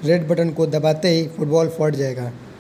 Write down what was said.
Red button को दबाते ही football फट जाएगा।